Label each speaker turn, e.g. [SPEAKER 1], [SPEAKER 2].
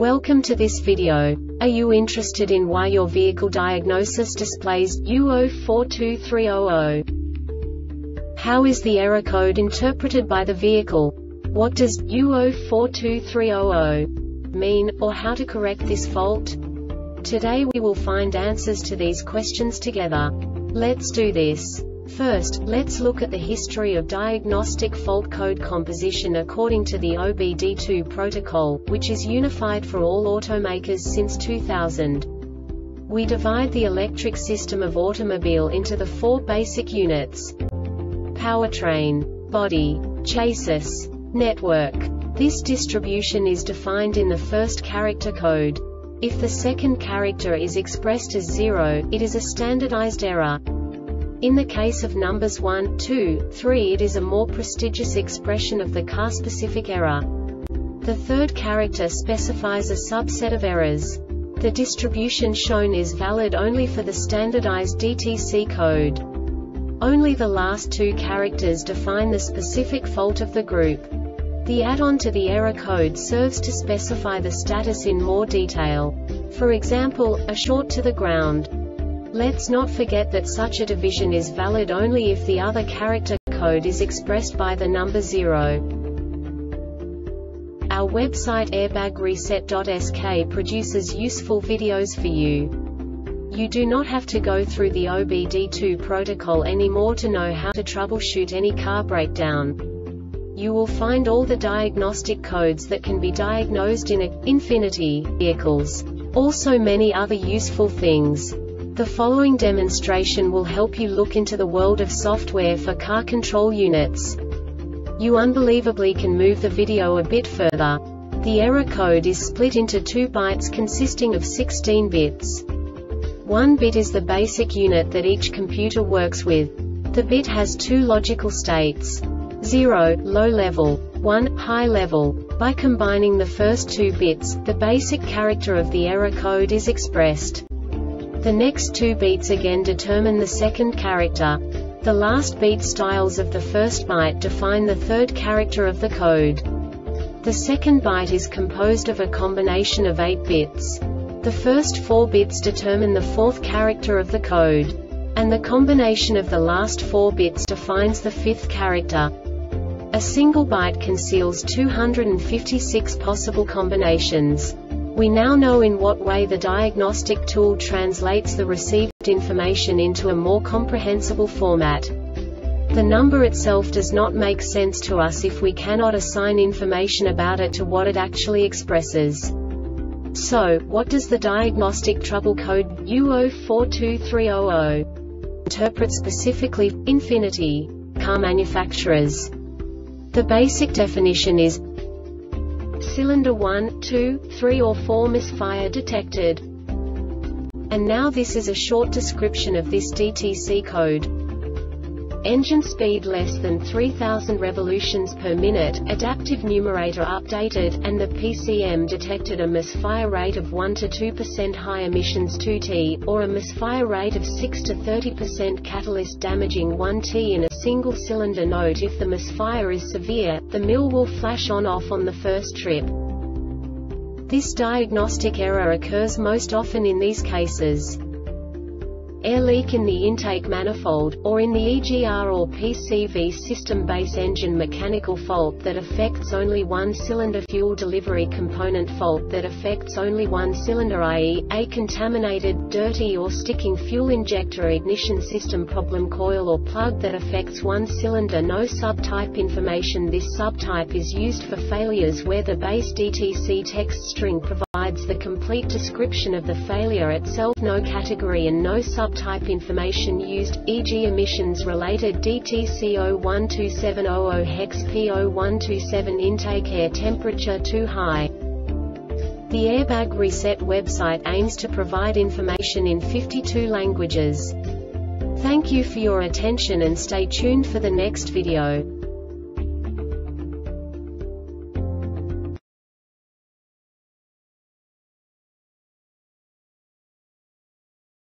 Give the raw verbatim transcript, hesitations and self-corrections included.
[SPEAKER 1] Welcome to this video. Are you interested in why your vehicle diagnosis displays U zero four two three zero zero? How is the error code interpreted by the vehicle? What does U zero four two three zero zero mean, or how to correct this fault? Today we will find answers to these questions together. Let's do this. First, let's look at the history of diagnostic fault code composition according to the O B D two protocol, which is unified for all automakers since two thousand. We divide the electric system of automobile into the four basic units: powertrain, body, chassis, network. This distribution is defined in the first character code. If the second character is expressed as zero, it is a standardized error. In the case of numbers one, two, three, it is a more prestigious expression of the car-specific error. The third character specifies a subset of errors. The distribution shown is valid only for the standardized D T C code. Only the last two characters define the specific fault of the group. The add-on to the error code serves to specify the status in more detail. For example, a short to the ground. Let's not forget that such a division is valid only if the other character code is expressed by the number zero. Our website airbag reset dot S K produces useful videos for you. You do not have to go through the O B D two protocol anymore to know how to troubleshoot any car breakdown. You will find all the diagnostic codes that can be diagnosed in a Infiniti vehicles. Also many other useful things. The following demonstration will help you look into the world of software for car control units. You unbelievably can move the video a bit further. The error code is split into two bytes consisting of sixteen bits. One bit is the basic unit that each computer works with. The bit has two logical states: zero, low level, one, high level. By combining the first two bits, the basic character of the error code is expressed. The next two beats again determine the second character. The last beat styles of the first byte define the third character of the code. The second byte is composed of a combination of eight bits. The first four bits determine the fourth character of the code. And the combination of the last four bits defines the fifth character. A single byte conceals two hundred fifty-six possible combinations. We now know in what way the diagnostic tool translates the received information into a more comprehensible format. The number itself does not make sense to us if we cannot assign information about it to what it actually expresses. So, what does the diagnostic trouble code U zero four two three zero zero interpret specifically for Infiniti car manufacturers? The basic definition is cylinder one, two, three or four misfire detected. And now this is a short description of this D T C code. Engine speed less than three thousand revolutions per minute, adaptive numerator updated, and the P C M detected a misfire rate of one to two percent high emissions two T, or a misfire rate of six to thirty percent catalyst damaging one T in a single cylinder. Note: if the misfire is severe, the mill will flash on-off on the first trip. This diagnostic error occurs most often in these cases: air leak in the intake manifold, or in the E G R or P C V system, base engine mechanical fault that affects only one cylinder, fuel delivery component fault that affects only one cylinder, that is, a contaminated, dirty or sticking fuel injector ignition system problem, coil or plug that affects one cylinder. No subtype information. This subtype is used for failures where the base D T C text string provides the complete description of the failure itself. No category and no sub type information used, for example emissions related D T C zero one two seven zero zero hex P zero one two seven intake, air temperature too high. The Airbag Reset website aims to provide information in fifty-two languages. Thank you for your attention and stay tuned for the next video.